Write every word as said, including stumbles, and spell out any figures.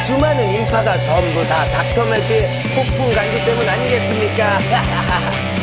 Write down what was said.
수많은 인파가 전부 다 닥터 맥주의 폭풍 간주 때문 아니겠습니까?